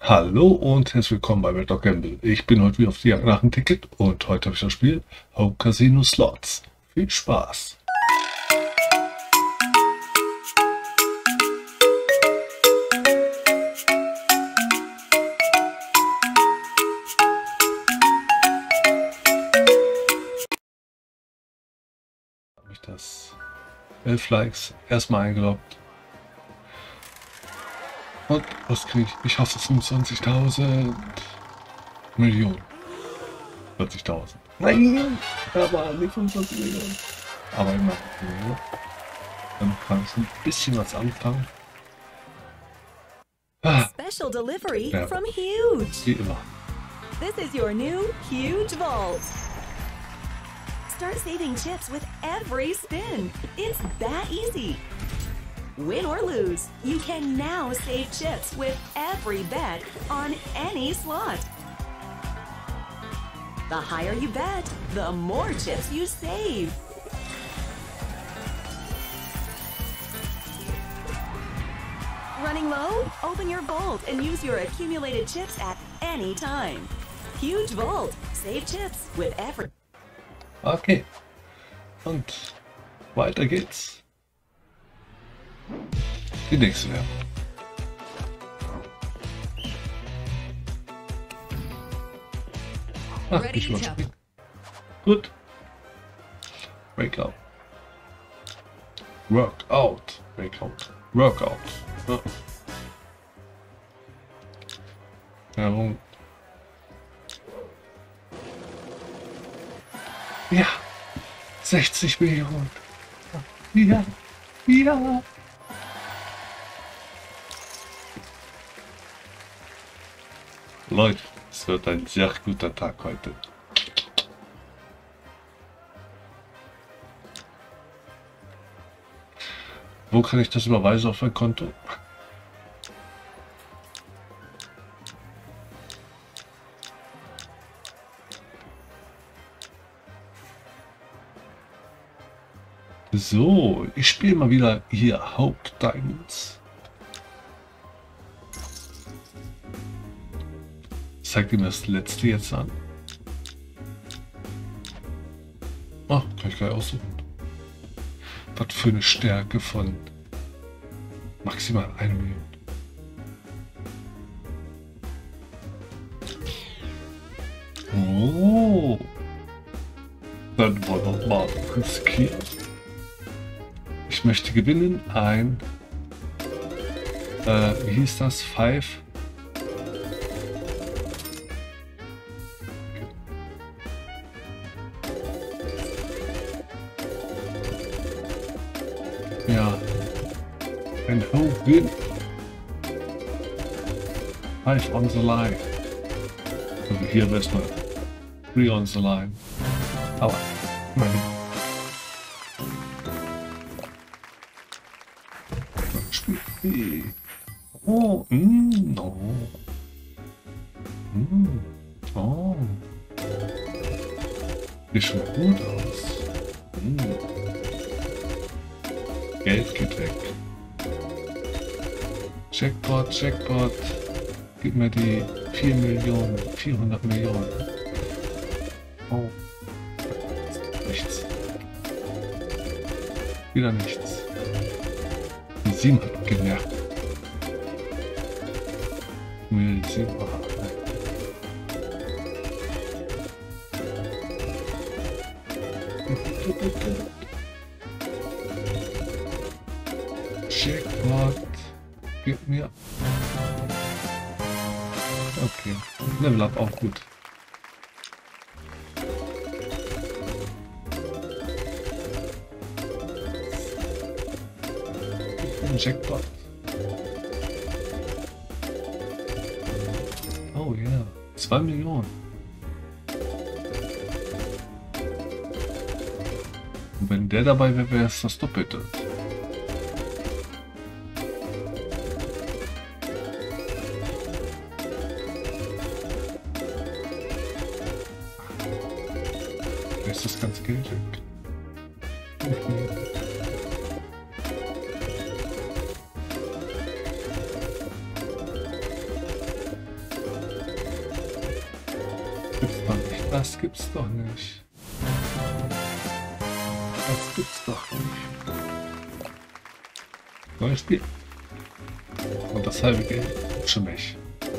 Hallo und herzlich willkommen bei Red Dog Gamble. Ich bin heute wieder auf die Jagd nach einem Ticket und heute habe ich das Spiel Hope Casino Slots. Viel Spaß! Habe ich das 11 Likes erstmal eingeloggt. Und was kriege ich? Ich hasse 25.000 Millionen. 40.000. Nein! Aber nicht 25 Millionen. Aber immer. Dann kann ich ein bisschen was anfangen. Special delivery Ja. from Huge. Wie immer. This is your new Huge Vault. Start saving chips with every spin. It's that easy. Win or lose, you can now save chips with every bet on any slot. The higher you bet, the more chips you save. Running low? Open your vault and use your accumulated chips at any time. Huge Vault. Save chips with every... Okay. Und weiter geht's. Die nächste Werbung. Ach, Ready ich to überspringen. Gut. Breakout. Workout. Breakout. Workout. Ja. Werbung. Ja. 60 Millionen. Ja. Ja. Leute, es wird ein sehr guter Tag heute. Wo kann ich das überweisen auf mein Konto? So, ich spiele mal wieder hier Hope Diamonds. Zeigt ihm das letzte jetzt an. Oh, kann ich gleich aussuchen. Was für eine Stärke von maximal 1 Million. Oh, dann wollen wir mal riskieren. Ich möchte gewinnen ein, wie hieß das? 5. Ja, ein Whole Win. 5 on the line. Also hier wäre es mal 3 on the line. Aber, meine. Oh, no. Oh. Sieht schon gut aus. Geld geht weg. Jackpot, Jackpot. Gib mir die 4 Millionen, 400 Millionen. Oh. Nichts. Wieder nichts. Die 7 hat genervt. Mir die 7 war. Jackpot. Gib mir. Okay. Level up auch gut. Jackpot. Oh ja. Yeah. 2 Millionen. Und wenn der dabei wäre, wäre es das Doppelte. Ist das ganze Geld weg? Das gibt's doch nicht. Das gibt's doch nicht. Neues Spiel. Und das halbe Geld schon weg.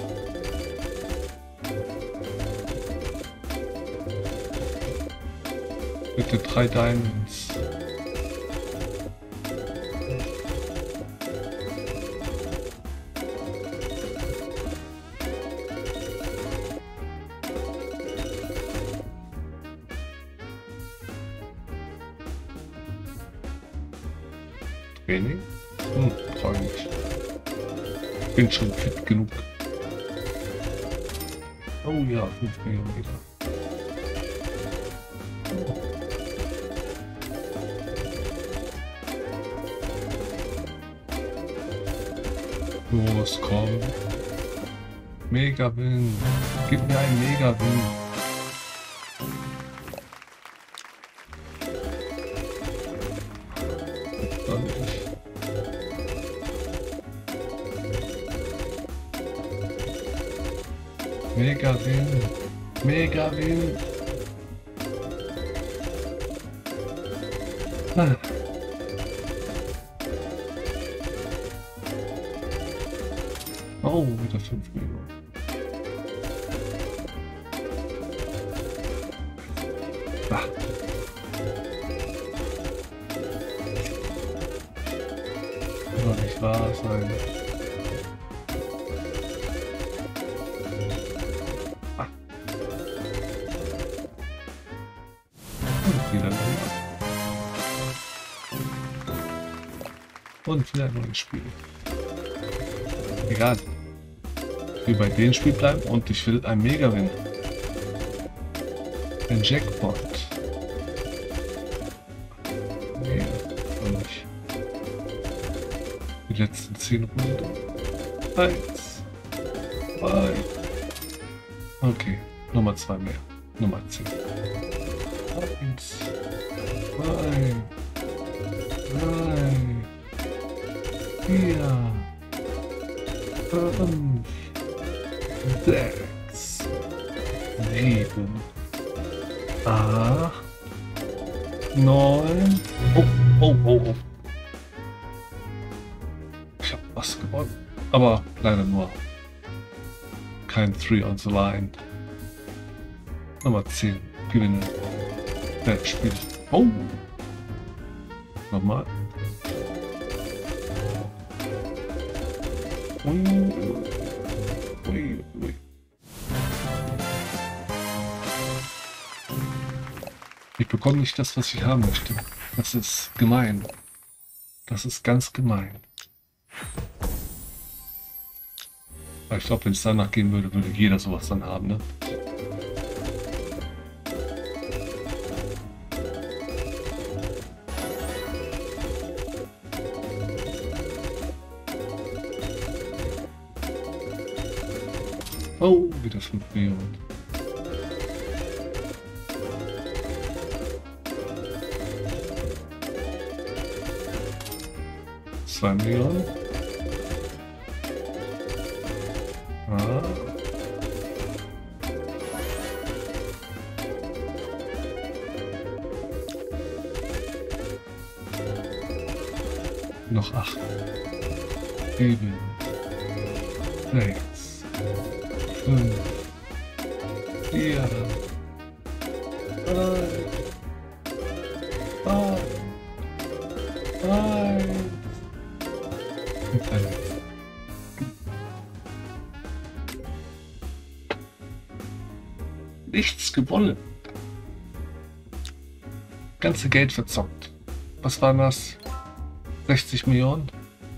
Bitte 3 Diamonds. Training? Trau ich nicht. Bin schon fit genug. Oh ja, 5 Millionen wieder. Los, komm. Mega-Win. Gib mir einen Mega-Win. Mega-Win. Mega-Win. Ah. Oh, wieder 5 Millionen. Ah. Soll nicht wahr sein. Ah. Und wieder neu. Und wieder ein neues Spiel. Egal. Ich will bei dem Spiel bleiben und ich will ein Mega-Win. Ein Jackpot. Nee, noch nicht. Die letzten 10 Runden. 1. 2. Okay, Nummer 2 mehr. Nummer 10. 1. 2. 3. 4. 5, 6, 7, 8, 9. Oh. Ich hab was gewonnen. Aber leider nur kein 3 on the line. Nummer 10. Gewinnen. Das Spiel. Oh. Nochmal. Ui. Ich bekomme nicht das, was ich haben möchte. Das ist gemein. Das ist ganz gemein. Aber ich glaube, wenn es danach gehen würde, würde jeder sowas dann haben, ne? Oh, wieder 5 Millionen. Zwei Millionen. Ah. Noch 8. 7. 6. 5. 4. 3. 2. 1. Nichts gewonnen. Ganze Geld verzockt. Was waren das? 60 Millionen?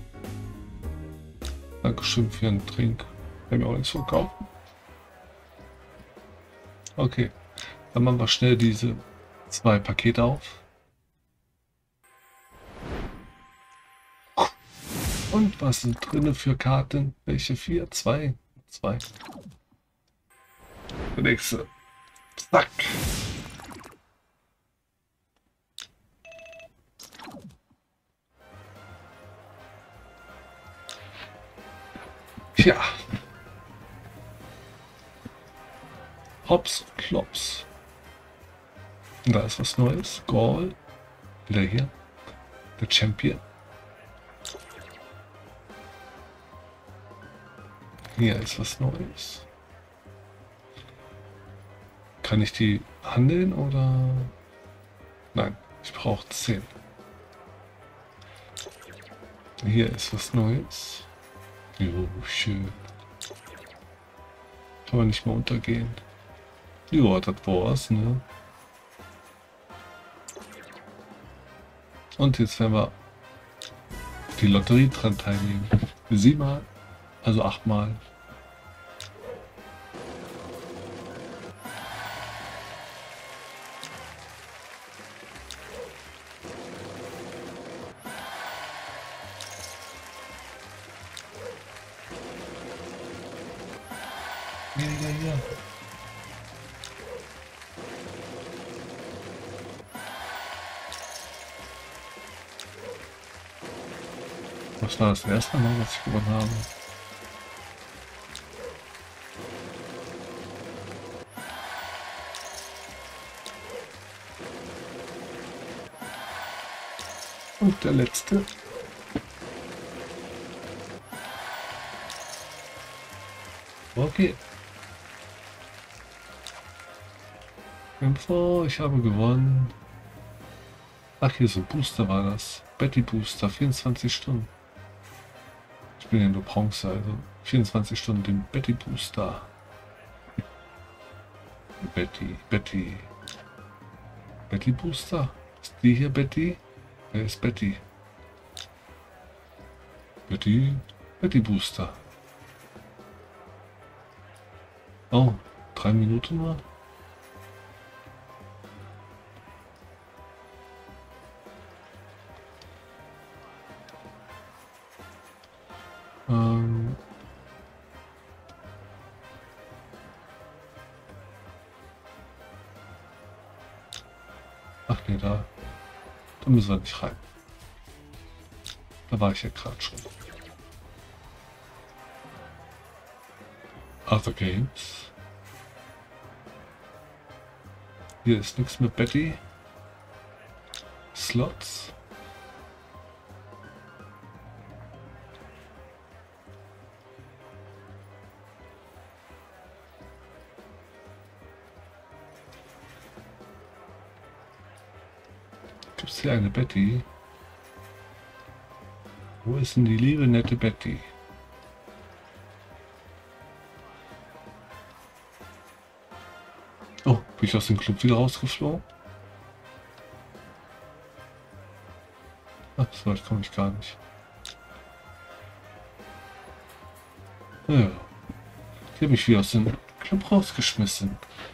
Dankeschön für einen Trink. Wenn wir auch nichts verkaufen. Okay. Dann machen wir schnell diese 2 Pakete auf. Und was sind drinne für Karten? Welche 4? 2? 2. Der nächste. Zack. Tja. Hops und Klops. Und da ist was Neues. Gaul. Wieder hier. Der Champion. Hier ist was Neues. Kann ich die handeln oder? Nein, ich brauche 10. Hier ist was Neues. Jo, schön. Kann man nicht mehr untergehen. Jo, das war's, ne? Und jetzt werden wir die Lotterie dran teilnehmen. 7-mal, also 8-mal. Ja. Was war das erste Mal, was ich gewonnen habe? Und der letzte. Okay. Info, ich habe gewonnen. Ach, hier so Booster war das. Betty Booster, 24 Stunden. Ich bin ja nur Bronze, also 24 Stunden den Betty Booster. Betty Booster. Ist die hier Betty? Wer ist Betty? Betty Booster. Oh, 3 Minuten nur? Ach nee, da müssen wir nicht rein. Da war ich ja gerade schon. Other Games. Hier ist nichts mit Betty. Slots. Gibt es hier eine Betty? Wo ist denn die liebe, nette Betty? Oh, bin ich aus dem Club wieder rausgeflogen? Ach, so weit komme ich gar nicht. Ja. Ich habe mich wieder aus dem Club rausgeschmissen.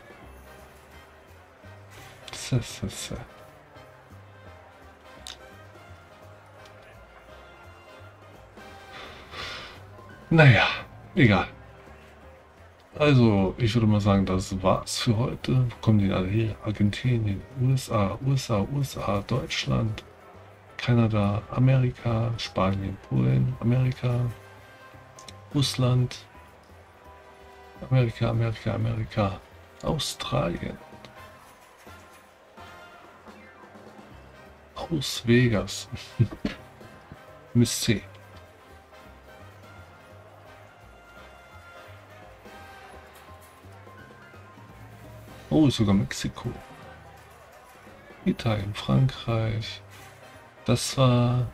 Naja, egal. Also, ich würde mal sagen, das war's für heute. Wo kommen die alle her? Argentinien, USA, Deutschland, Kanada, Amerika, Spanien, Polen, Amerika, Russland, Amerika, Australien, Las Vegas, Miss C. Oh, sogar Mexiko. Italien, Frankreich. Das war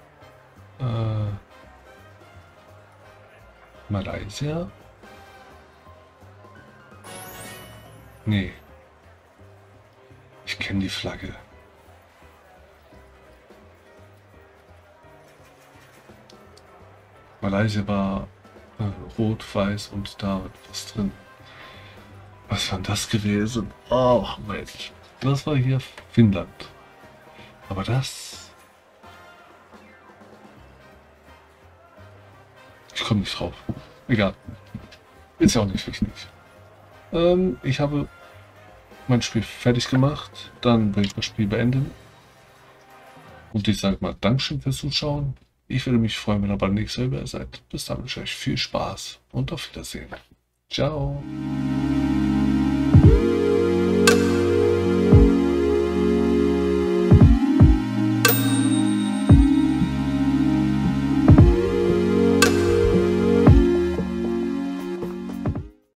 Malaysia. Nee. Ich kenne die Flagge. Malaysia war rot, weiß und da war was drin. Was war das gewesen? Oh Mensch. Das war hier Finnland. Aber das... Ich komme nicht drauf. Egal. Ist ja auch nicht wichtig. Ich habe mein Spiel fertig gemacht. Dann will ich das Spiel beenden. Und ich sage mal Dankeschön fürs Zuschauen. Ich würde mich freuen, wenn ihr beim nächsten Mal seid. Bis dann wünsche ich euch viel Spaß und auf Wiedersehen. Ciao.